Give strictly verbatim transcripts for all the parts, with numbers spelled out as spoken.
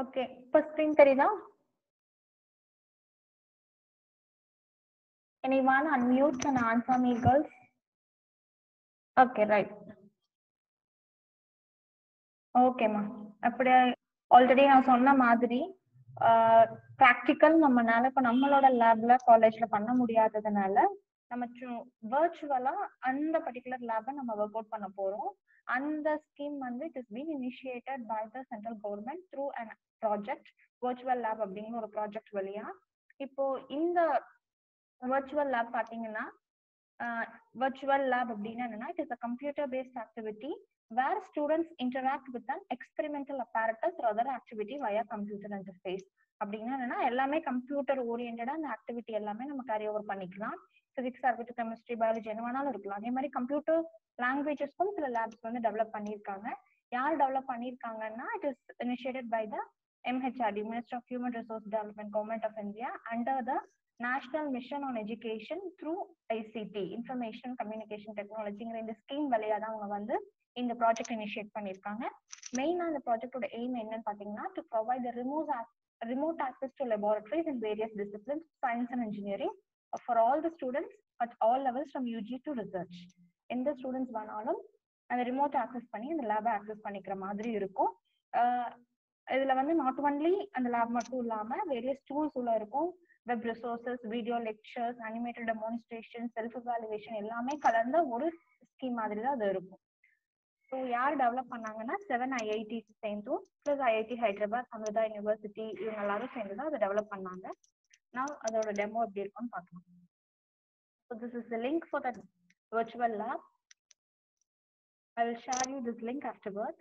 Okay. இப்ப screen தெரியுதா? Anyone unmute and answer me, girls? Okay, right. ஓகேம்மா. அப்படியே ஆல்ரெடி நான் சொன்ன மாதிரி ப்ராக்டிக்கல் நம்மனால இப்போ நம்மளோட லேப்ல காலேஜ்ல பண்ண முடியாததுனால நம்ம வர்ச்சுவலா அந்த பர்டிகுலர் லேபை நம்ம ஒர்க் அவுட் பண்ண போறோம். அந்த ஸ்கீம் வந்து it is been initiated by the central government through an project virtual lab அப்படிங்கிற ஒரு ப்ராஜெக்ட் வழியா. இப்போ இந்த வர்ச்சுவல் லேப் பாத்தீங்கன்னா வர்ச்சுவல் லேப் அப்படின்னா என்னன்னா it is a computer based activity where students interact with an experimental apparatus or other activity via computer interface. அப்படின்னா என்னன்னா எல்லாமே கம்ப்யூட்டர் ஓரியன்டா அந்த ஆக்டிவிட்டி எல்லாமே நம்ம கேரி ஓவர் பண்ணிக்கலாம். பிசிக்ஸா இருக்கட்டும், கெமிஸ்ட்ரி, பயாலஜி என்ன வேணாலும் இருக்கலாம். அதே மாதிரி கம்ப்யூட்டர் லாங்குவேஜஸ்க்கும் சில லேப்ஸ் வந்து டெவலப் பண்ணியிருக்காங்க. யார் டெவலப் பண்ணியிருக்காங்கன்னா it is initiated by the M H R D, Ministry of Human Resource Development, Government of India, under the National Mission on Education through I C T, Information Communication Technologyங்கிற இந்த scheme வழியா தான் அவங்க வந்து இந்த project initiate பண்ணியிருக்காங்க. மெயினா இந்த ப்ராஜெக்டோட எய்ம் என்னன்னு பாத்தீங்கன்னா to provide remote remote access to laboratories in various disciplines, science and engineering, for all the students at all levels from U G to research. எந்த ஸ்டூடெண்ட்ஸ் வேணாலும் அந்த ரிமோட் ஆக்சஸ் பண்ணி அந்த லேபை ஆக்சஸ் பண்ணிக்கிற மாதிரி இருக்கும். இதுல வந்து நாட் ஒன்லி அந்த லேப் மட்டும் இல்லாம வேரியஸ் டூல்ஸ் உள்ள இருக்கும். Web resources, video lectures, animated demonstration, self evaluation எல்லாமே கலந்த ஒரு ஸ்கீம் மாதிரி தான் அது இருக்கும். ஸோ யார் டெவலப் பண்ணாங்கன்னா செவன் ஐஐடிஸ் சேர்ந்தும் plus IIT Hyderabad, Amrita university இவங்க எல்லாரும் சேர்ந்து தான் அதை டெவலப் பண்ணாங்க. நான் அதோட டெமோ எப்படி இருக்கும்னு பார்க்கலாம். So this is the link for the virtual lab. I will share you this link afterwards.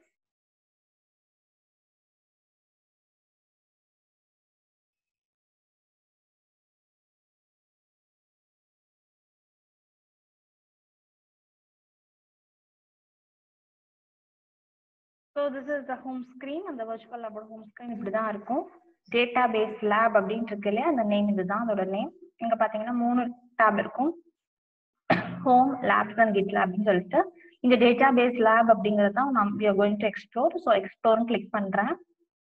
So this is the home screen and the virtual lab home screen இப்படி தான் இருக்கும். டேட்டாபேஸ் லேப் அப்படின்னு இருக்கு இல்லையா, அந்த நேம் இதுதான் அதோட name. இங்க பாத்தீங்கன்னா மூணு டேப் இருக்கும், ஹோம், லேப்ஸ் அண்ட் கிட் லேப்னு சொல்லிட்டு. இந்த டேட்டாபேஸ் லேப் அப்படிங்கிறது தான் நம்ம we are going to explore. So எக்ஸ்ப்ளோர்னு கிளிக் பண்றேன்.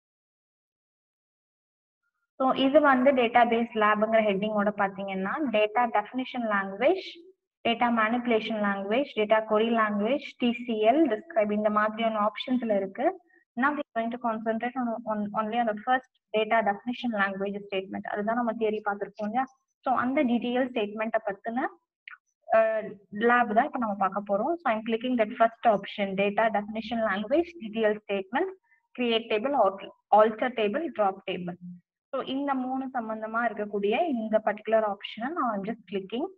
ஸோ இது வந்து டேட்டாபேஸ் லேப்ங்கிற ஹெட்டிங்கோட பாத்தீங்கன்னா data definition language, data manipulation language, data query language, T C L, describe இந்த மாதிரியான ஆப்ஷன்ஸ்ல இருக்கு. Now we are going to concentrate on, on only on the first data definition language statement. அதுதான் நம்ம தியரி பார்த்திருக்கோம் இல்லையா. ஸோ அந்த detail ஸ்டேட்மெண்ட்டை பத்தின லேப் தான் இப்போ நம்ம பார்க்க போறோம். So I'm clicking that first option, data definition language, detail statement, create table, alter table, drop table. So இந்த மூணு சம்பந்தமா இருக்கக்கூடிய இந்த பர்டிகுலர் ஆப்ஷனை நான் ஜஸ்ட் கிளிக்கிங்.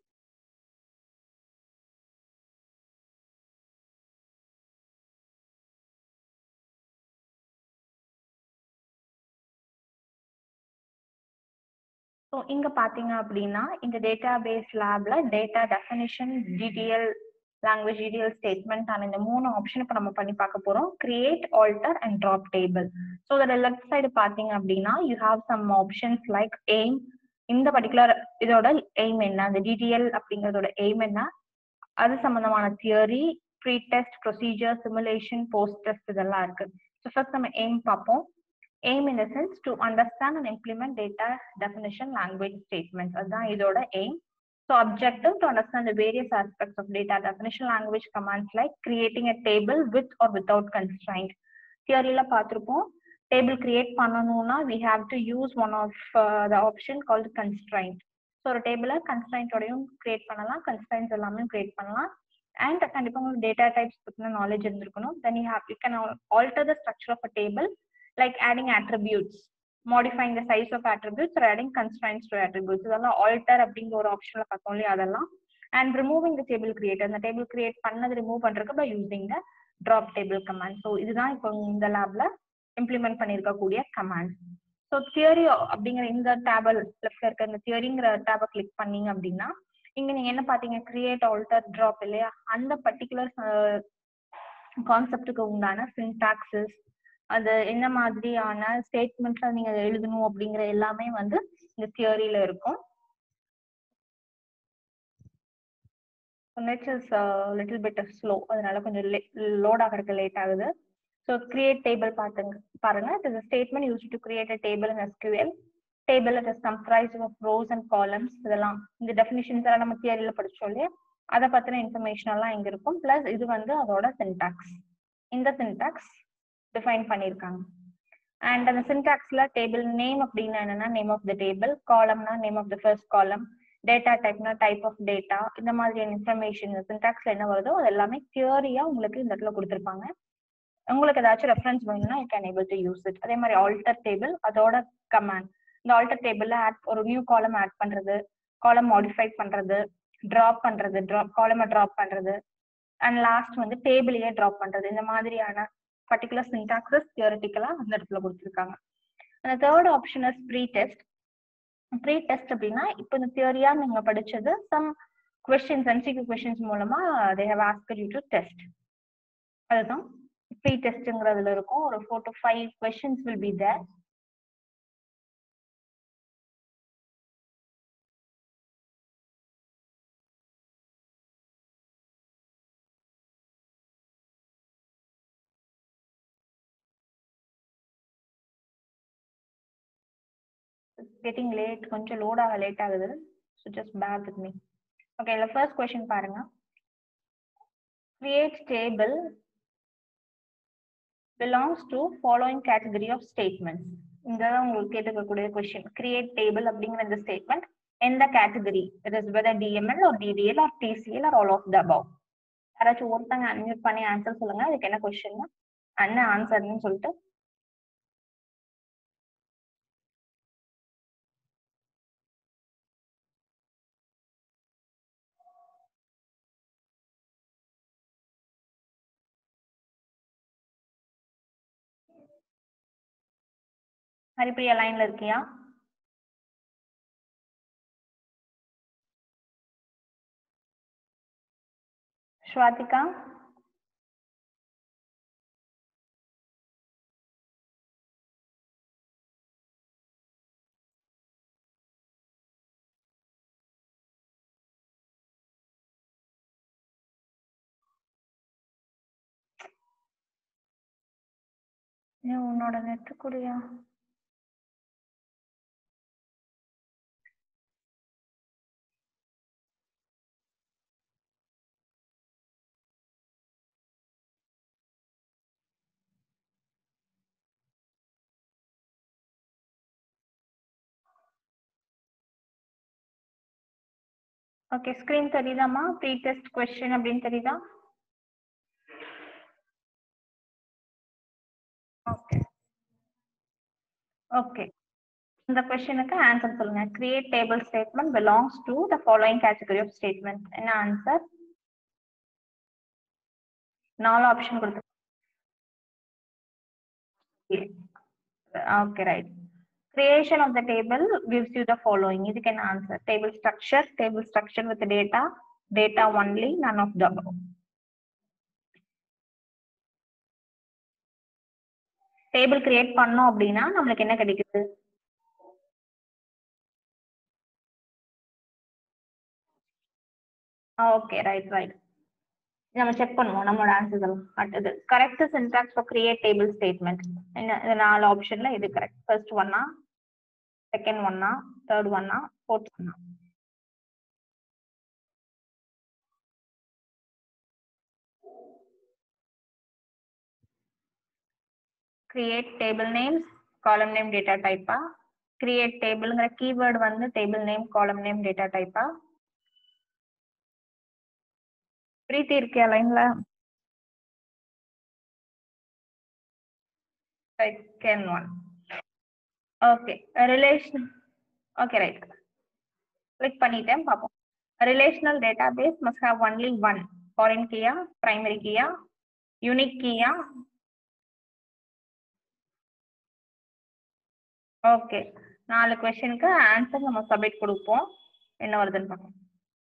ஸோ இங்க பாத்தீங்க அப்படின்னா இந்த டேட்டா பேஸ் லேப்ல data definition, DDL language, DDL statement ஆன இந்த மூணு ஆப்ஷன் இப்போ நம்ம பண்ணி பார்க்க போறோம். Create, alter and drop table. So அதோட லெஃப்ட் சைடு பாத்தீங்க அப்படின்னா you have some options like aim. இந்த பர்டிகுலர் இதோட எய்ம் என்ன, அந்த டிடிஎல் அப்படிங்கறதோட எய்ம் என்ன, அது சம்பந்தமான theory, pre test, procedure, simulation, post test இதெல்லாம் இருக்கு. ஸோ ஃபர்ஸ்ட் நம்ம எய்ம் பார்ப்போம். Aim in the sense to understand and implement data definition language statements. அதுதான் இதோட aim. So objective to understand the various aspects of data definition language commands like creating a table with or without constraint. தியரியில பார்த்திருப்போம், table create பண்ணணும்னா we have to use one of uh, the option called constraint. So ஒரு டேபிள constraint ஓடையும் create பண்ணலாம், constraints எல்லாமே create பண்ணலாம். And கண்டிப்பா உங்களுக்கு data types பத்தின knowledge இருந்திருக்கணும். Then you have you can alter the structure of a table, like adding attributes, modifying the size of attributes, or adding constraints to attributes. இதெல்லாம் alter அப்படிங்கிற ஒரு ஆப்ஷன்ல பார்த்தோம் இல்லையா அதெல்லாம். And removing the table creator, அந்த table create பண்ணது remove பண்றதுக்கு by using the drop table command. So இதுதான் இப்போ இந்த லேப்ல இம்ப்ளிமெண்ட் பண்ணிருக்கக்கூடிய கமாண்ட். ஸோ தியரி அப்படிங்கிற இந்த டேபிள் லெஃப்ட்ல இருக்க இந்த தியரிங்கிற டேபை கிளிக் பண்ணீங்க அப்படின்னா இங்க நீங்க என்ன பாத்தீங்க, கிரியேட், ஆல்டர், ட்ராப் இல்லையா, அந்த பர்டிகுலர் கான்செப்டுக்கு உண்டான சின்டாக்சஸ், அது என்ன மாதிரியான ஸ்டேட்மெண்ட்ல நீங்க எழுதணும் அப்படிங்கிற எல்லாமே வந்து இந்த தியரியில இருக்கும். Net is little bit slow, அதனால கொஞ்சம் லோட் ஆகிறதுக்கு லேட் ஆகுது. So create table பாருங்க பாருங்க it is a statement used to create a table in S Q L. Table that is comprised of rows and columns. இதெல்லாம் இந்த definitions எல்லாம் நம்ம தியரியில படிச்சோம் இல்லையா, அதை பத்தின இன்ஃபர்மேஷன் எல்லாம் இங்க இருக்கும். பிளஸ் இது வந்து அதோட சின்டாக்ஸ், இந்த சின்டாக்ஸ் டிஃபைன் பண்ணியிருக்காங்க. அண்ட் அந்த சின்டாக்ஸ்ல டேபிள் நேம் அப்படின்னா என்னன்னா நேம் ஆஃப் த டேபிள், காலம்னா name of the first column, data டைப்னா டைப் ஆஃப் டேட்டா, இந்த மாதிரியான இன்ஃபர்மேஷன் சின்டாக்ஸ்ல என்ன வருதோ அது எல்லாமே தியரியா உங்களுக்கு இந்த இடத்துல கொடுத்துருப்பாங்க. உங்களுக்கு ஏதாச்சும் ரெஃபரன்ஸ் வேணும்னா you can able to use it. அதே மாதிரி ஆல்டர் டேபிள், அதோட கமாண்ட். இந்த ஆல்டர் டேபிள்ல ஆட் ஒரு நியூ காலம் ஆட் பண்றது, காலம் மாடிஃபை பண்றது, டிராப் பண்றது, டிராப் காலமை டிராப் பண்றது, அண்ட் லாஸ்ட் வந்து டேபிளையே டிராப் பண்றது, இந்த மாதிரியான பர்டிகுலர் சின்டாக்ஸஸ் தியரிட்டிக்கலா அந்த இடத்துல கொடுத்துருக்காங்க. அந்த third option is pre test. Pre test அப்படின்னா இப்போ இந்த தியரியா நீங்க படிச்சது சம் கொஸ்டின்ஸ் எம்சிக்யூ கொஸ்டின்ஸ் மூலமா they have asked you to test. அதுதான் ப்ரீ டெஸ்ட்ங்கிறதுல இருக்கும். ஒரு four to five questions will be there. It's getting late, கொஞ்சம் லோட் ஆக லேட் ஆகுது. So just bear with me. Okay, the first question பாருங்க. Create table belongs to following category of statements. இந்த உங்களுக்கு கேட்கக்கூடிய question. Create table அப்படிங்கிற இந்த statement எந்த category? It is whether D M L or D D L or T C L or all of the above. யாராச்சும் ஒருத்தங்க unmute பண்ணி answer சொல்லுங்க. அதுக்கு என்ன கொஸ்டின், என்ன ஆன்சர்னு சொல்லிட்டு. ஹரிப்பிரியா லைன்ல இருக்கியா? ஸ்வாதிகா, உன்னோட நெட் கூடயா? ஓகே, ஸ்கிரீன் தெரியுதாமா? ப்ரீ டெஸ்ட் கொஸ்டின் அப்படின்னு தெரியுதா? ஓகே ஓகே, இந்த கொஸ்டினுக்கு ஆன்சர் சொல்லுங்க. Create table statement belongs to the following category of statement. என்ன ஆன்சர்? நாலு ஆப்ஷன் கொடுத்து. Okay right. Creation of the table gives you the following. இதுக்கு என்ன ஆன்சர்? Table structure, table structure with data, data only, none of the above. Table create பண்ணோம் அப்படின்னா நம்மளுக்கு என்ன கிடைக்குது? Okay right right. நம்ம செக் பண்ணுவோம் நம்மளோட ஆன்சர்ஸ் எல்லாம். அடுத்தது correct syntax for create table statement. என்ன இந்த நாலு ஆப்ஷன்ல இது கரெக்ட்? ஃபர்ஸ்ட் ஒன்னா, செகண்ட் ஒன்னா, தேர்ட் ஒன்னா, ஃபோர்த் ஒன்னா? Create table names, column name, data டைப்பா? கிரியேட் டேபிள்ங்கிற கீவேர்டு வந்து table name, column name, data டைப்பா? பிரீத்தி இருக்கியா லைன்ல? Second one. Okay, relation. Okay right, click பண்ணிட்டேன், பார்ப்போம். Relational database must have only one foreign கீயா, பிரைமரி கீயா, யூனிக் கீயா? ஓகே, நாலு கொஸ்டினுக்கு ஆன்சர் நம்ம சப்மிட் கொடுப்போம். என்ன வருதுன்னு பார்ப்போம்.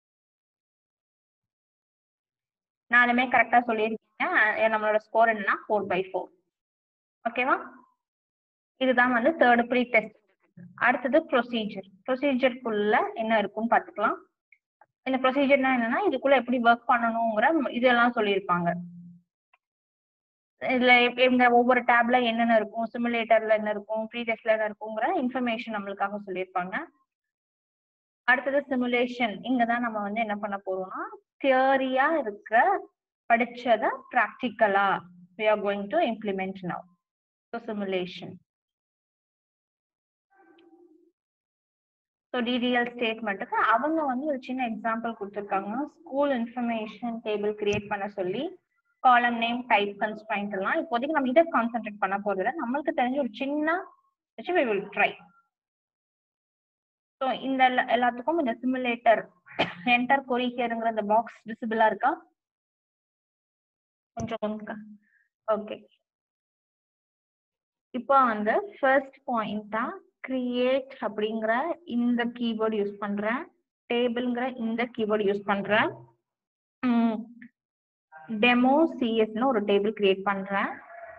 நாலுமே கரெக்டா சொல்லியிருக்கீங்க. நம்மளோட ஸ்கோர் என்னன்னா ஃபோர் பை ஃபோர். ஓகேவா? இதுதான் வந்து தேர்ட் ப்ரீ டெஸ்ட். அடுத்தது ப்ரொசீஜர். ப்ரொசீஜருக்குள்ள என்ன இருக்குன்னு பார்த்துக்கலாம். இந்த ப்ரொசீஜர்னா என்னன்னா இதுக்குள்ள எப்படி ஒர்க் பண்ணணுங்கிற இதெல்லாம் சொல்லியிருப்பாங்க. இதுல இந்த ஒவ்வொரு டேப்ல என்னென்ன இருக்கும், சிமுலேட்டர்ல என்ன இருக்கும், ப்ரீ டெஸ்ட்ல என்ன இருக்குங்கிற இன்ஃபர்மேஷன் நம்மளுக்காக சொல்லியிருப்பாங்க. அடுத்தது சிமுலேஷன். இங்கதான் நம்ம வந்து என்ன பண்ண போறோம்னா தியரியா இருக்கிற படிச்சத பிராக்டிக்கலா we are going to implement now. So simulation. So D D L ஸ்டேட்மெண்ட்டுக்கு அவங்க வந்து ஒரு சின்ன எக்ஸாம்பிள் கொடுத்துருக்காங்க. ஸ்கூல் இன்ஃபர்மேஷன் டேபிள் கிரியேட் பண்ண சொல்லி காலம் நேம் டைப் கன்ஸ்ட்ரைன்ட் எல்லாம் இப்போதைக்கு நம்ம இதை கான்சென்ட்ரேட் பண்ண போறதில்ல. நம்மளுக்கு தெரிஞ்ச ஒரு சின்ன வச்சு we will try. ஸோ இந்த எல்லாத்துக்கும் இந்த சிமுலேட்டர் என்டர் கொரி ஹியர்ங்கிற இந்த பாக்ஸ் விசிபிளா இருக்கா? கொஞ்சம் ஓகே. இப்போ வந்து ஃபர்ஸ்ட் பாயிண்டா கிரியேட் அப்படிங்கிற இந்த கீவேர்டு யூஸ் பண்றேன், டேபிள்ங்கிற இந்த கீவேர்டு யூஸ் பண்றேன், டெமோ சிஎஸ்னு ஒரு டேபிள் கிரியேட் பண்றேன்.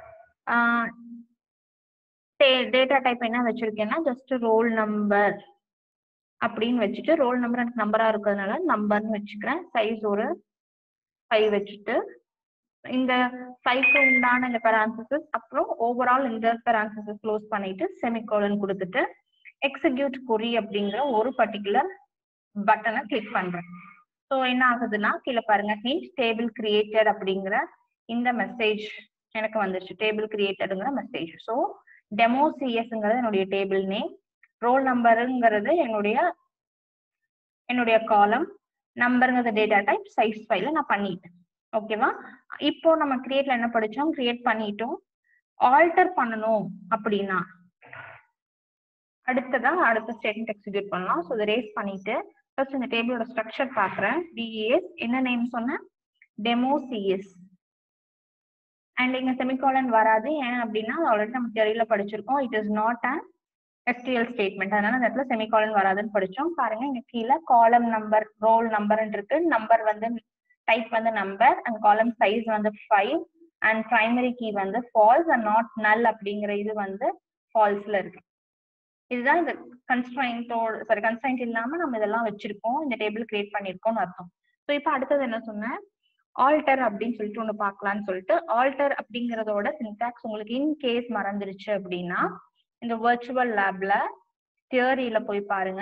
டேட்டா டைப் என்ன வச்சிருக்கேன்னா ஜஸ்ட் ரோல் நம்பர் அப்படின்னு வச்சுட்டு ரோல் நம்பர் எனக்கு நம்பரா இருக்கிறதுனால நம்பர்னு வச்சுக்கிறேன். சைஸ் ஒரு ஃபைவ் வச்சுட்டு இந்த ஃபைவ்க்கு உண்டான இந்த பேரான்சிசஸ் அப்புறம் ஓவரால் இந்த பேரான்சிசஸ் க்ளோஸ் பண்ணிட்டு செமிகோலன் கொடுத்துட்டு எக்ஸிக்யூட் கொரி அப்படிங்கிற ஒரு பர்டிகுலர் பட்டனை கிளிக் பண்றேன். ஸோ என்ன ஆகுதுன்னா கீழே பாருங்க ஹிண்ட் டேபிள் கிரியேட்டட் அப்படிங்கிற இந்த மெசேஜ் எனக்கு வந்துருச்சு. டேபிள் கிரியேட்டடுங்கிற மெசேஜ். ஸோ டெமோ சிஎஸ்ங்கிறது என்னுடைய டேபிள் நேம், ரோல் நம்பருங்கிறது என்னுடைய என்னுடைய காலம், நம்பருங்கிறது டேட்டா டைப், சைஸ் ஃபைல நான் பண்ணிட்டேன். ஓகேவா? இப்போ நம்ம கிரியேட்ல என்ன படிச்சோம், கிரியேட் பண்ணிட்டோம். ஆல்டர் பண்ணணும் அப்படின்னா அடுத்ததா அடுத்த ஸ்டேட்மெண்ட் எக்ஸிக்யூட் பண்ணலாம். ஸோ இதை ரேஸ் பண்ணிட்டு ஃபர்ஸ்ட் இந்த டேபிளோட ஸ்ட்ரக்சர் பார்க்குறேன். டிஎஸ் என்ன நேம் சொன்னேன், டெமோ சிஎஸ். அண்ட் இங்க செமிகாலன் வராது. ஏன் அப்படின்னா ஆல்ரெடி நம்ம தியரியில படிச்சிருக்கோம். It is not an SDL statement. அதனால அந்த இடத்துல செமிகாலன் வராதுன்னு படிச்சோம். பாருங்க இங்க கீழே காலம் நம்பர் ரோல் நம்பர் இருக்கு. நம்பர் வந்து டைப் வந்து நம்பர் அண்ட் காலம் சைஸ் வந்து ஃபைவ் அண்ட் பிரைமரி கீ வந்து ஃபால்ஸ் அண்ட் நாட் நல் அப்படிங்கிற இது வந்து ஃபால்ஸ்ல இருக்கு. இதுதான் இந்த கன்ஸ்ட்ரைன்ட்டோட சாரி கன்ஸ்ட்ரைன்ட் இல்லாம நம்ம இதெல்லாம் வச்சிருக்கோம், இந்த டேபிள் கிரியேட் பண்ணிருக்கோம்னு அர்த்தம். ஸோ இப்போ அடுத்தது என்ன சொன்னேன், ஆல்டர் அப்படின்னு சொல்லிட்டு ஒண்ணு பார்க்கலாம்னு சொல்லிட்டு ஆல்டர் அப்படிங்கறதோட சின்டாக்ஸ் உங்களுக்கு இன் கேஸ் மறந்துருச்சு அப்படின்னா இந்த வர்ச்சுவல் லேப்ல தியரியில போய் பாருங்க.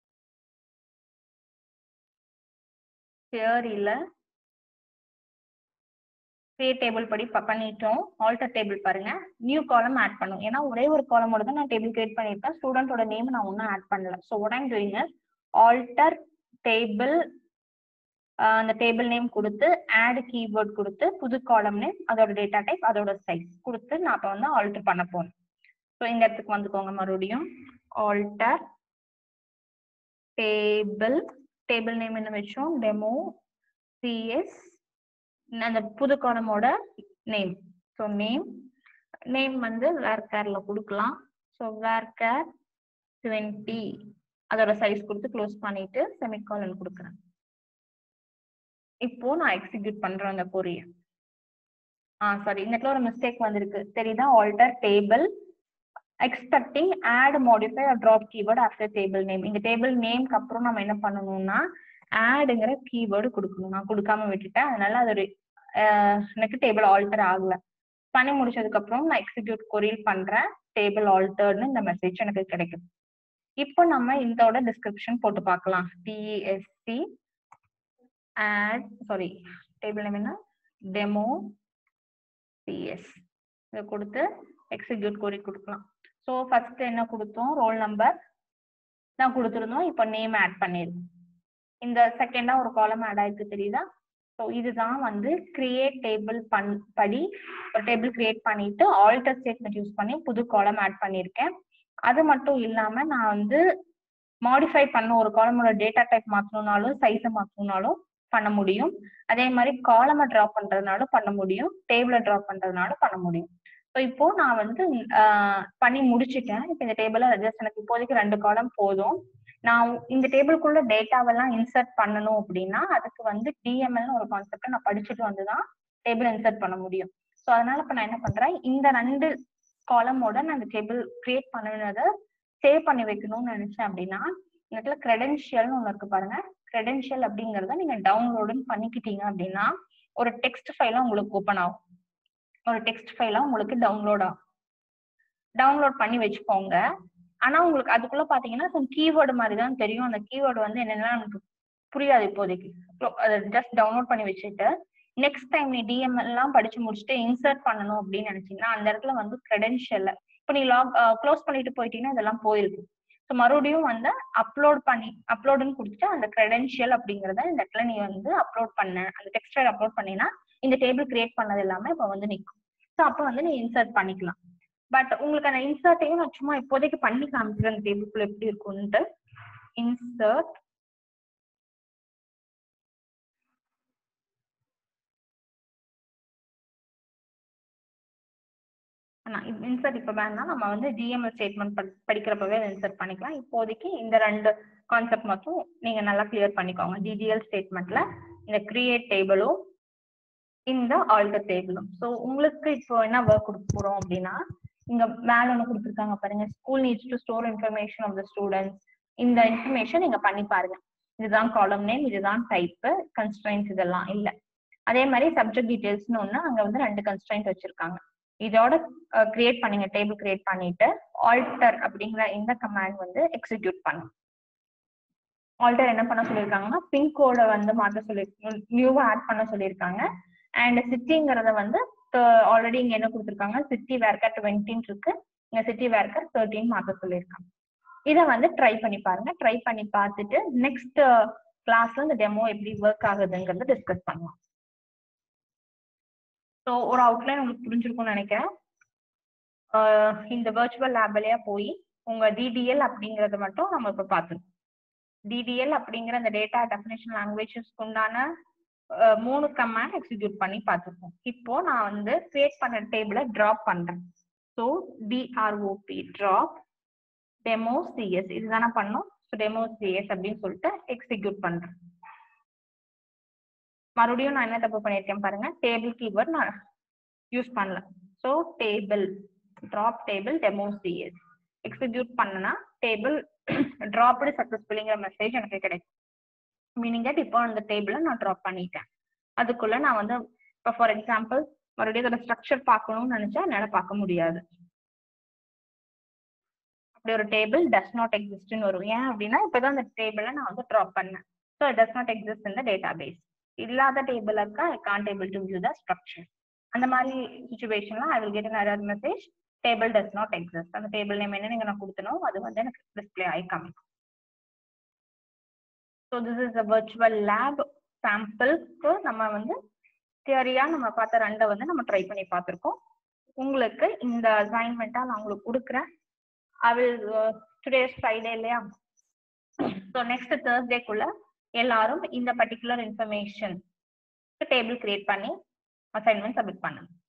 தியரியில கிரியேட் டேபிள் படி பண்ணிட்டோம். ஆல்டர் டேபிள் பாருங்க, நியூ காலம் ஆட் பண்ணும். ஏன்னா ஒரே ஒரு காலமோட தான் நான் டேபிள் கிரியேட் பண்ணிருக்கேன், ஸ்டூடெண்டோட நேம் நான் ஒன்னும் ஆட் பண்ணல. So what I'm doing is alter table, அந்த டேபிள் நேம் கொடுத்து ஆட் கீவேர்ட் கொடுத்து புது காலம் நேம் அதோட டேட்டா டைப் அதோட சைஸ் கொடுத்து நான் இப்போ வந்து ஆல்டர் பண்ண போறேன். ஸோ இந்த இடத்துக்கு வந்துக்கோங்க மறுபடியும். ஆல்டர் டேபிள், டேபிள் நேம் என்ன வச்சோம், டெமோ சிஎஸ், அந்த புது காலமோட நேம். ஸோ நேம் நேம் வந்து வேர்கேர்ல கொடுக்கலாம். ஸோ வேர்கேர் டுவெண்ட்டி அதோட சைஸ் கொடுத்து க்ளோஸ் பண்ணிட்டு செமிகாலன் கொடுக்குறேன். இப்போ நான் எக்ஸிக்யூட் பண்றேன் அந்த கொரிய. ஆ சாரி, இந்த இடத்துல ஒரு மிஸ்டேக் வந்திருக்கு தெரியுதா, alter table expecting add modify or drop keyword after table name. இந்த டேபிள் நேம்க்கு அப்புறம் நம்ம என்ன பண்ணணும்னா ஆடுங்கிற கீவேர்டு கொடுக்கணும். நான் கொடுக்காம விட்டுட்டேன், அதனால அது எனக்கு டேபிள் ஆல்டர் ஆகல. பண்ணி முடிச்சதுக்கு அப்புறம் நான் எக்ஸிக்யூட் கொரியல் பண்றேன், டேபிள் ஆல்டர்னு இந்த மெசேஜ் எனக்கு கிடைக்குது. இப்போ நம்ம இதோட டிஸ்கிரிப்ஷன் போட்டு பார்க்கலாம். DESC add sorry table name என்ன, டெமோ சிஎஸ் இதை கொடுத்து எக்ஸிக்யூட் கொரி கொடுக்கலாம். ஸோ ஃபர்ஸ்ட் என்ன கொடுத்தோம், ரோல் நம்பர் தான் கொடுத்துருந்தோம். இப்போ நேம் ஆட் பண்ணிருக்கோம். இந்த செகண்டா ஒரு காலம் ஆட் ஆயிருக்கு தெரியுதா. ஸோ இதுதான் வந்து கிரியேட் டேபிள் பண் படி ஒரு டேபிள் கிரியேட் பண்ணிட்டு ஆல்டர் ஸ்டேட்மெண்ட் யூஸ் பண்ணி புது காலம் ஆட் பண்ணியிருக்கேன். அது மட்டும் இல்லாம நான் வந்து மாடிஃபை பண்ண ஒரு காலமோட டேட்டா டைப் மாற்றணும்னாலும் சைஸை மாற்றணும்னாலும் பண்ண முடியும். அதே மாதிரி காலமை ட்ராப் பண்றதுனாலும் பண்ண முடியும், டேபிளை ட்ராப் பண்றதுனாலும் பண்ண முடியும். ஸோ இப்போ நான் வந்து பண்ணி முடிச்சுட்டேன். இப்போ இந்த டேபிள ஜஸ்ட் எனக்கு இப்போதைக்கு ரெண்டு காலம் போதும். நான் இந்த டேபிளுக்குள்ள டேட்டாவெல்லாம் இன்சர்ட் பண்ணணும் அப்படின்னா அதுக்கு வந்து டிஎம்எல்னு ஒரு கான்செப்டை நான் படிச்சுட்டு வந்துதான் டேபிள் இன்சர்ட் பண்ண முடியும். ஸோ அதனால இப்போ நான் என்ன பண்றேன், இந்த ரெண்டு காலமோட நான் இந்த டேபிள் கிரியேட் பண்ணினதை சேவ் பண்ணி வைக்கணும்னு நினைச்சேன் அப்படின்னா இந்த இடத்துல கிரெடென்ஷியல்னு ஒன்று இருக்கு பாருங்க. கிரெடென்ஷியல் அப்படிங்கறத நீங்க டவுன்லோடுன்னு பண்ணிக்கிட்டீங்க அப்படின்னா ஒரு டெக்ஸ்ட் ஃபைலா உங்களுக்கு ஓப்பன் ஆகும். ஒரு டெக்ஸ்ட் ஃபைலா உங்களுக்கு டவுன்லோட் ஆகும். டவுன்லோட் பண்ணி வச்சுக்கோங்க. ஆனா உங்களுக்கு அதுக்குள்ள பாத்தீங்கன்னா சம் கீவேர்டு மாதிரி தான் தெரியும். அந்த கீவேர்டு வந்து என்னன்னா நமக்கு புரியாது இப்போதைக்கு. அதை ஜஸ்ட் டவுன்லோட் பண்ணி வச்சுட்டு நெக்ஸ்ட் டைம் நீ டிஎம்எல் எல்லாம் படிச்சு முடிச்சுட்டு இன்சர்ட் பண்ணணும் அப்படின்னு நினைச்சீங்கன்னா அந்த இடத்துல வந்து கிரெடென்ஷியல் இப்போ நீ லாக் க்ளோஸ் பண்ணிட்டு போயிட்டீங்கன்னா இதெல்லாம் போயிருக்கு. ஸோ மறுபடியும் வந்து அப்லோட் பண்ணி அப்லோடுன்னு கொடுத்துட்டு அந்த கிரெடென்ஷியல் அப்படிங்கிறத இந்த இடத்துல நீ வந்து அப்லோட் பண்ண அந்த டெக்ஸ்ட் ஃபைல் அப்லோட் பண்ணினா இந்த டேபிள் கிரியேட் பண்ணது எல்லாமே இப்போ வந்து நிற்கும். ஸோ அப்போ வந்து நீ இன்சர்ட் பண்ணிக்கலாம். பட் உங்களுக்கு அந்த இன்சர்ட்டையும் நான் சும்மா இப்போதைக்கு பண்ணி காமிக்கிறேன் அந்த டேபிள்குள்ள எப்படி இருக்கும்ட்டு. இன்சர்ட் இன்சர்ட் இப்போ வேணா நம்ம வந்து டிஎம்எல் ஸ்டேட்மெண்ட் படிக்கிறப்பவே இன்சர்ட் பண்ணிக்கலாம். இப்போதைக்கு இந்த ரெண்டு கான்செப்ட் மட்டும் நீங்க நல்லா கிளியர் பண்ணிக்கோங்க. டிடிஎல் ஸ்டேட்மெண்ட்ல இந்த கிரியேட் டேபிளும் இந்த ஆல்டர் டேபிளும். ஸோ உங்களுக்கு இப்போ என்ன ஒர்க் கொடுக்க போறோம் அப்படின்னா இங்க மேல ஒன்று கொடுத்துருக்காங்க பாருங்க, school needs to store information of the students. இந்த இன்ஃபர்மேஷன் நீங்க பண்ணி பாருங்க. இதுதான் காலம் நேம், இதுதான் டைப், கன்ஸ்ட்ரைன்ஸ் இதெல்லாம் இல்ல. அதே மாதிரி சப்ஜெக்ட் டீடைல்ஸ்னு ஒண்ணு அங்க வந்து ரெண்டு கன்ஸ்ட்ரைன்ட் வச்சிருக்காங்க. இதோட கிரியேட் பண்ணீங்க டேபிள் கிரியேட் பண்ணிட்டு ஆல்டர் அப்படிங்கிற இந்த கமாண்ட் வந்து எக்ஸிக்யூட் பண்ணும். ஆல்டர் என்ன பண்ண சொல்லியிருக்காங்கன்னா பின்கோட வந்து மாற்ற சொல்லி நியூவா ஆட் பண்ண சொல்லியிருக்காங்க. அண்ட் சிட்டிங்கிறத வந்து ஆல்ரெடி இங்க என்ன கொடுத்துருக்காங்க, சிட்டி வேர்க்கர் டுவெண்ட்டின்னு இருக்கு, இங்க சிட்டி வேர்க்கர் தேர்ட்டின் மாற்ற சொல்லியிருக்காங்க. இதை வந்து ட்ரை பண்ணி பாருங்க. ட்ரை பண்ணி பார்த்துட்டு நெக்ஸ்ட் கிளாஸ்ல இந்த டெமோ எப்படி ஒர்க் ஆகுதுங்கிறத டிஸ்கஸ் பண்ணலாம். ஸோ ஒரு அவுட்லைன் உங்களுக்கு புரிஞ்சிருக்கும்னு நினைக்கிறேன். இந்த வெர்ச்சுவல் லேப்லயா போய் உங்க டிடிஎல் அப்படிங்கறத மட்டும் நம்ம இப்ப பார்த்துருக்கோம். டிடிஎல் அப்படிங்கிற அந்த டேட்டா டெஃபினேஷன் லாங்குவேஜஸ்க்கு உண்டான மூணு கமாண்ட் எக்ஸிக்யூட் பண்ணி பார்த்துருக்கோம். இப்போ நான் வந்து கிரியேட் பண்ண டேபிளை டிராப் பண்றேன். So D R O P drop demo CS இதுதானே பண்ணோம். ஸோ டெமோ சிஎஸ் அப்படின்னு சொல்லிட்டு எக்ஸிக்யூட் பண்றேன். மறுபடியும் நான் என்ன தப்பு பண்ணியிருக்கேன் பாருங்க, டேபிள் கீவேர்ட் நான் யூஸ் பண்ணல. So table drop table demo CS execute பண்ணனா டேபிள் ட்ராப்டு சக்சஸ்ஃபுல்லிங்கிற மெசேஜ் எனக்கு கிடைக்கும். மீனிங் தட் இப்போ அந்த டேபிளை நான் ட்ராப் பண்ணிட்டேன். அதுக்குள்ள நான் வந்து இப்போ ஃபார் எக்ஸாம்பிள் மறுபடியும் அதோட ஸ்ட்ரக்சர் பார்க்கணும்னு நினைச்சா என்னால பார்க்க முடியாது. அப்படி ஒரு டேபிள் டஸ் நாட் எக்ஸிஸ்ட்னு வரும். ஏன் அப்படின்னா இப்போதான் அந்த டேபிளை நான் வந்து ட்ராப் பண்ணேன். So it does not exist in the database. இல்லாத டேபிள் இருக்கா, I can't able to view the structure. அந்த மாதிரி சுச்சுவேஷன்ல I will get an error message table does not exist. அந்த டேபிள் நேம் என்ன நீங்க நான் கொடுத்தனோ அது வந்து எனக்கு டிஸ்ப்ளே ஆகி காமிக்கும். So this is a virtual lab சாம்பிள்க்கு நம்ம வந்து தியரியா நம்ம பார்த்த ரெண்டை வந்து நம்ம ட்ரை பண்ணி பார்த்துருக்கோம். உங்களுக்கு இந்த அசைன்மெண்ட்டா நான் உங்களுக்கு கொடுக்குறேன். ஐ வில் டுடே ஃப்ரைடே இல்லையா, ஸோ நெக்ஸ்ட் தேர்ஸ்டேக்குள்ள எல்லாரும் இந்த பர்டிகுலர் இன்ஃபர்மேஷன் டேபிள் கிரியேட் பண்ணி அசைன்மெண்ட் சப்மிட் பண்ணுங்க.